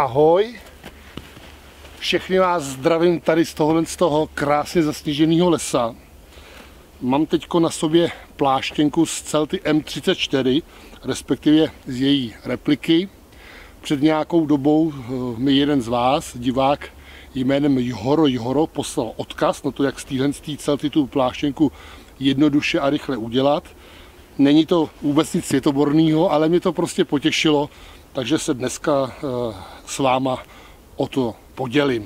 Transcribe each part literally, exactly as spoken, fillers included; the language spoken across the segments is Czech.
ahoj. Všechny vás zdravím tady z tohohle z toho krásně zasněženého lesa. Mám teďko na sobě pláštěnku z Celty M třicet čtyři, respektive z její repliky. Před nějakou dobou mi jeden z vás, divák jménem Jhoro Jhoro, poslal odkaz na to, jak z téhle Celty tu pláštěnku jednoduše a rychle udělat. Není to vůbec nic světoborného, ale mě to prostě potěšilo, takže se dneska s váma o to podělím.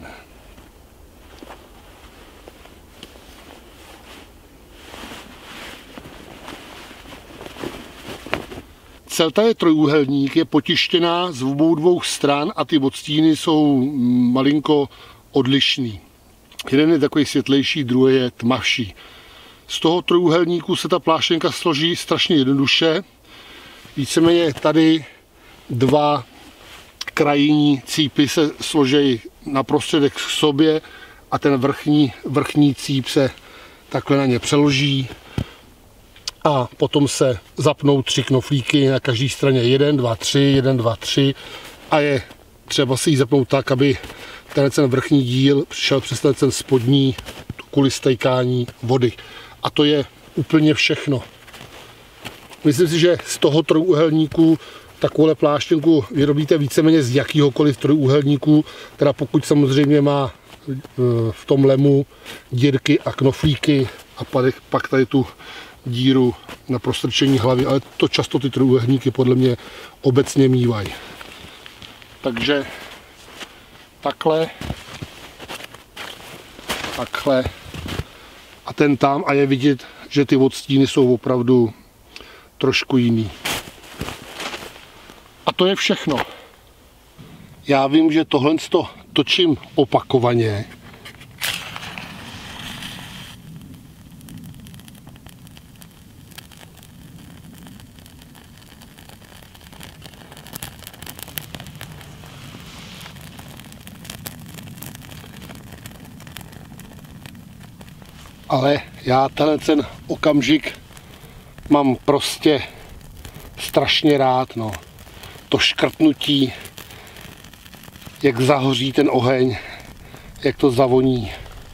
Celta je trojúhelník, je potištěná z obou dvou stran a ty odstíny jsou malinko odlišný. Jeden je takový světlejší, druhý je tmavší. Z toho trojúhelníku se ta pláštěnka složí strašně jednoduše. Víceméně tady dva krajní cípy se složí na prostředek k sobě a ten vrchní, vrchní cíp se takhle na ně přeloží a potom se zapnou tři knoflíky na každé straně jeden, dva, tři, jeden, dva, tři a je třeba si ji zapnout tak, aby ten, ten vrchní díl šel přes ten, ten spodní kvůli stékání vody. A to je úplně všechno. Myslím si, že z toho trojúhelníku takovou pláštěnku vyrobíte víceméně z jakýhokoliv trojúhelníku, teda pokud samozřejmě má v tom lemu dírky a knoflíky a pak tady tu díru na prostrčení hlavy, ale to často ty trojúhelníky podle mě obecně mívají. Takže takhle, takhle a ten tam a je vidět, že ty odstíny jsou opravdu trošku jiný. A to je všechno. Já vím, že tohle to točím opakovaně. Ale já tenhle ten okamžik mám prostě strašně rád, no. To škrtnutí, jak zahoří ten oheň, jak to zavoní.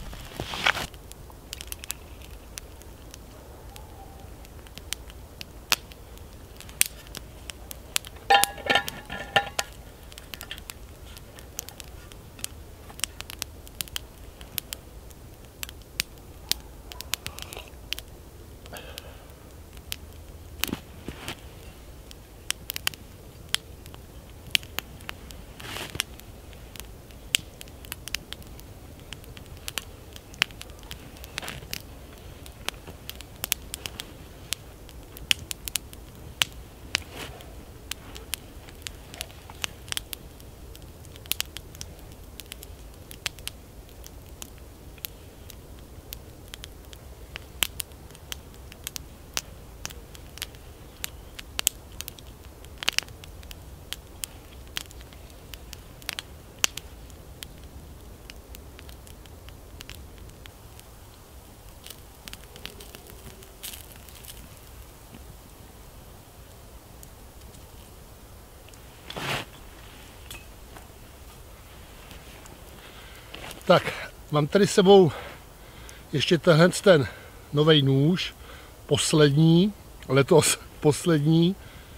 Tak, mám tady s sebou ještě tenhle ten nový nůž, poslední, letos poslední,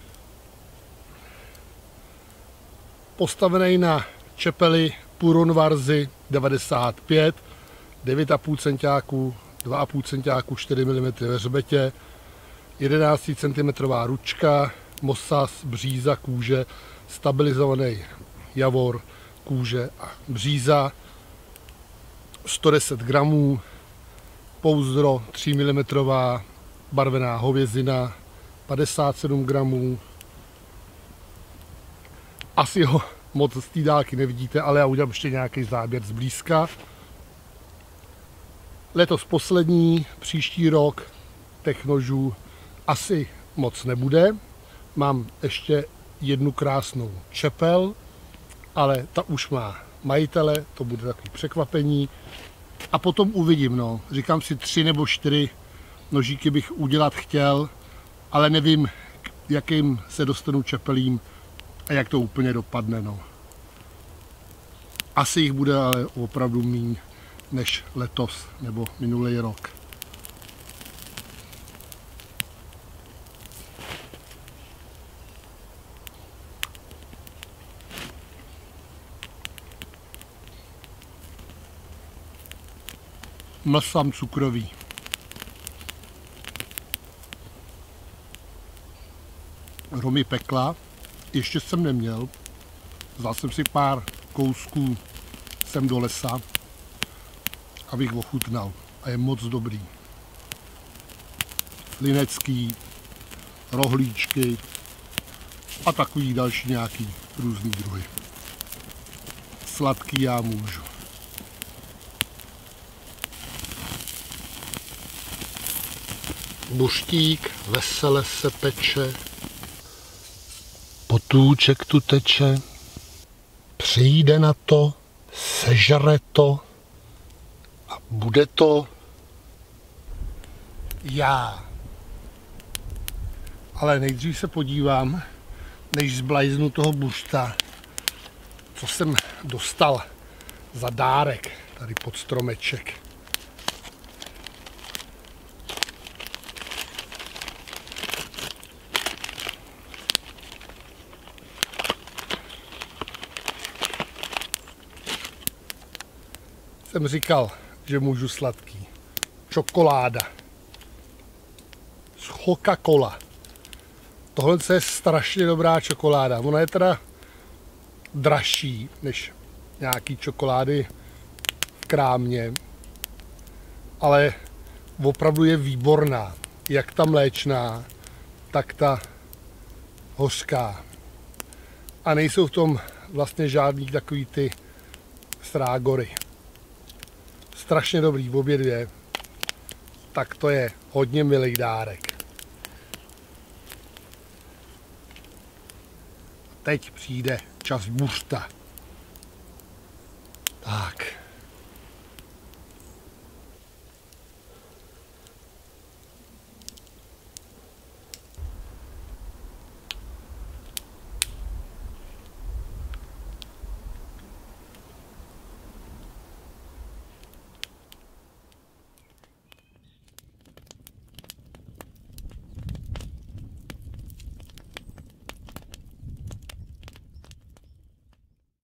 postavený na čepeli Puron Varzy devadesát pět, devět a půl centiáků, dva a půl centiáků, čtyři milimetry ve hřbetě, jedenáct centimetrů ručka, mosas, bříza, kůže, stabilizovaný javor, kůže a bříza, sto deset gramů, pouzdro tři milimetry, barvená hovězina padesát sedm gramů. Asi ho moc z té dálky nevidíte, ale já udělám ještě nějaký záběr zblízka. Letos poslední, příští rok těch nožů asi moc nebude. Mám ještě jednu krásnou čepel, ale ta už má majitele, to bude takový překvapení. A potom uvidím, no. Říkám si tři nebo čtyři nožíky bych udělat chtěl, ale nevím, jakým se dostanu čepelím a jak to úplně dopadne, no. Asi jich bude ale opravdu míň než letos nebo minulý rok. Mlsám cukrový. Romy pekla, ještě jsem neměl. Vzal jsem si pár kousků sem do lesa, abych ochutnal. A je moc dobrý. Linecký, rohlíčky a takový další nějaký různý druhy. Sladký já můžu. Buštík vesele se peče, potůček tu teče, přijde na to, sežere to a bude to já. Ale nejdřív se podívám, než zblajznu toho bušta, co jsem dostal za dárek tady pod stromeček. Jsem říkal, že můžu sladký. Čokoláda. Z Coca-Cola. Tohle je strašně dobrá čokoláda. Ona je teda dražší než nějaký čokolády v krámě. Ale opravdu je výborná. Jak ta mléčná, tak ta hořká. A nejsou v tom vlastně žádný takový ty strágory. Strašně dobrý, obě dvě. Tak to je hodně milý dárek. Teď přijde čas bušta. Tak.